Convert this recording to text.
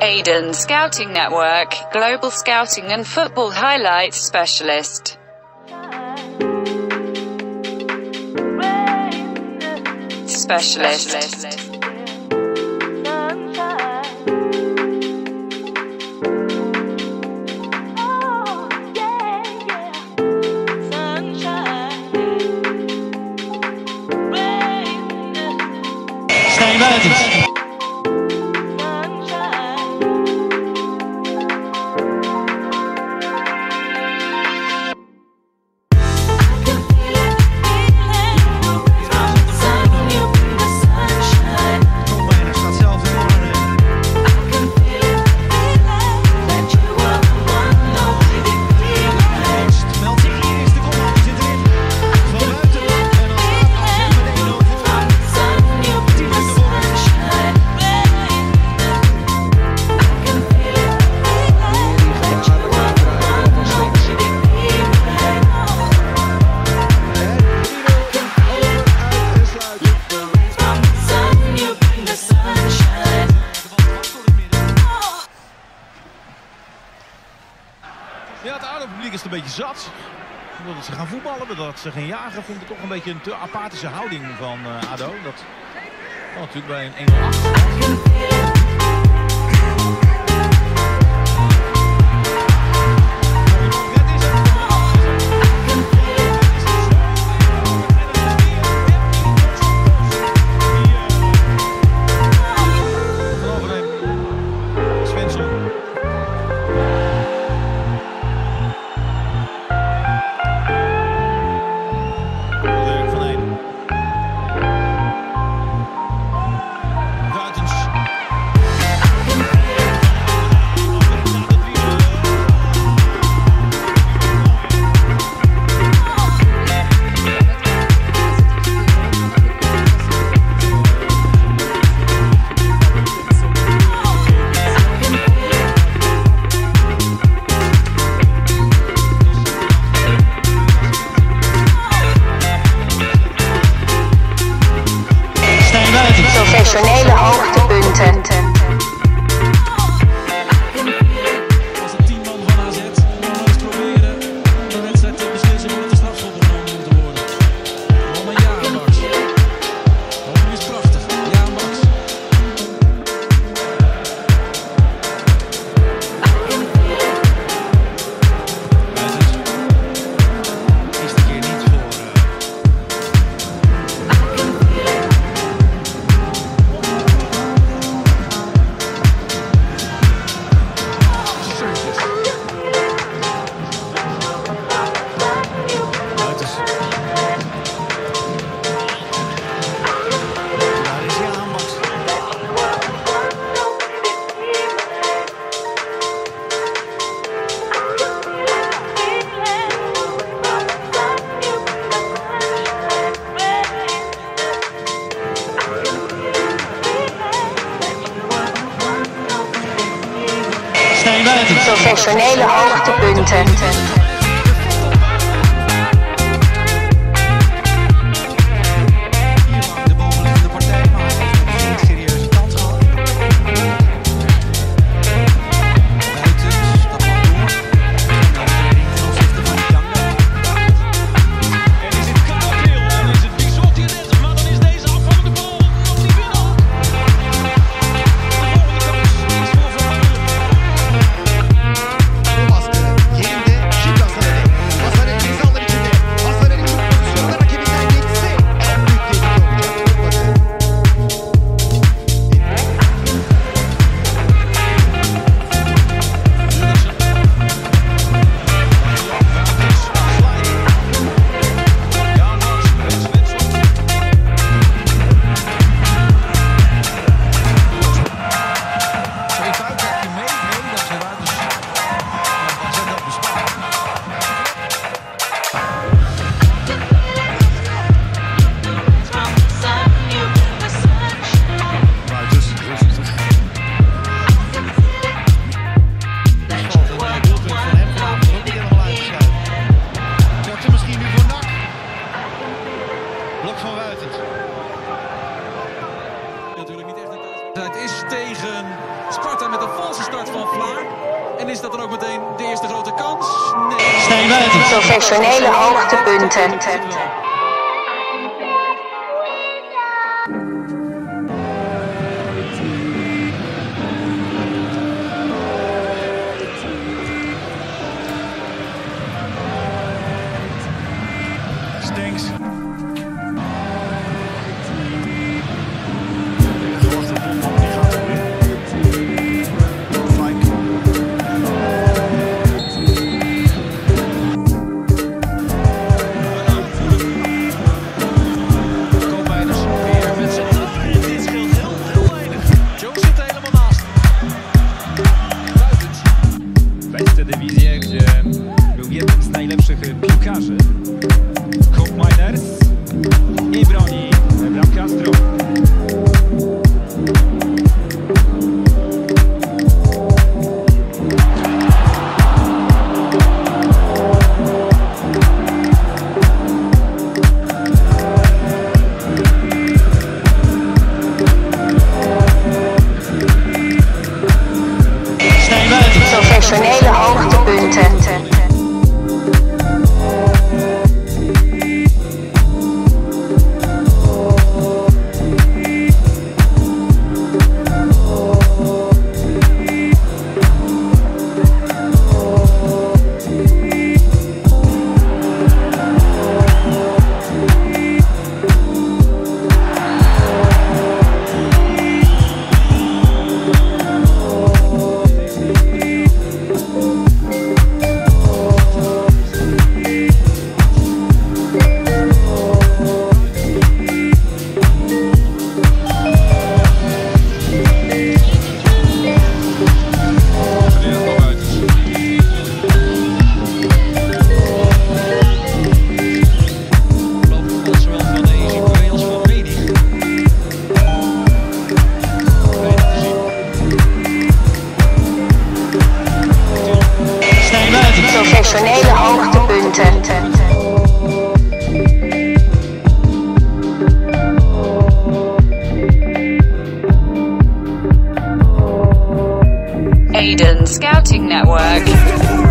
Aiden Scouting Network, Global Scouting and Football Highlights Specialist. Stijn Wuytens. Ja, het oude publiek is het een beetje zat. Dat ze gaan voetballen, dat ze gaan jagen, vond ik toch een beetje een te apathische houding van ADO. Dat kan natuurlijk bij een 1-0 Professionele hoogtepunten. Als het 10 man van AZ nog eens proberen de wedstrijd te beslissen voordat de strafschoppen genomen moeten worden. Oh, maar ja, Max. Oh, is prachtig. Ja, Max. Is de keer niet voor... Stijn Wuytens. Professionele hoogtepunten. Chicago. Het is tegen Sparta met een valse start van Vlaar. En is dat dan ook meteen de eerste grote kans? Nee. Stijn Wuytens. Professionele hoogtepunten. Stenks. Beste dywizje, gdzie był jednym z najlepszych piłkarzy. Hop Miners i broni bramka Astro. Stijn Wuytens. Professionele hoogtepunten. Professionele hoogtepunten. Aiden Scouting Network.